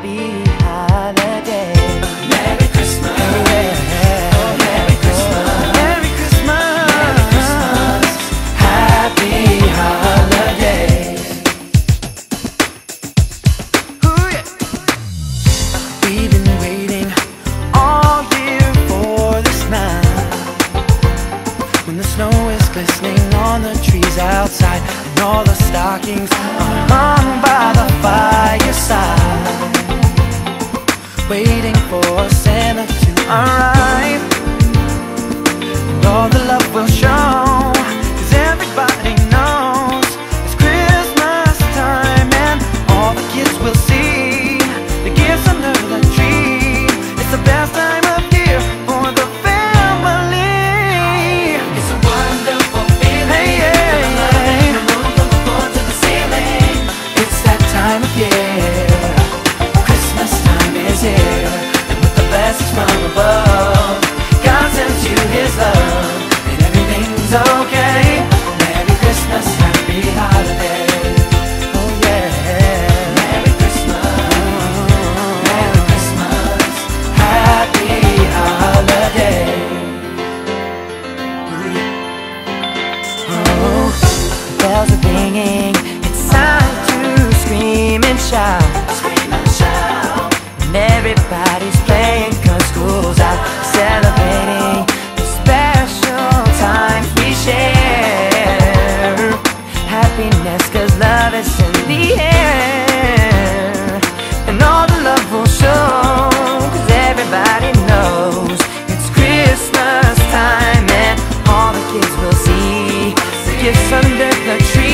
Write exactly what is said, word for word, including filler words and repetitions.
happy holiday. Merry Christmas. Yeah. Oh, Merry Christmas. Merry Christmas. Merry Christmas. Happy holiday. Ooh, yeah. We've been waiting all year for this night, when the snow is glistening on the trees outside, and all the stockings are hung by the fireside, waiting for Santa to arrive. And all the love will show, 'cause everybody knows it's Christmas time, and all the kids will see the gifts under the tree. It's the best time of year for the family. It's a wonderful feeling. Hey, yeah, yeah. The moon from the floor to the ceiling. It's that time of year. Christmas time is here, and with the blessings from above, God sends you His love, and everything's okay. Merry Christmas, happy holiday. Oh yeah. Merry Christmas. Merry Christmas. Happy holiday. Oh, the bells are ringing. It's time to scream and shout. Scream and shout. And everybody's playing 'cause school's out, celebrating the special times we share. Happiness 'cause love is in the air, and all the love will show, 'cause everybody knows it's Christmas time, and all the kids will see the gifts under the tree.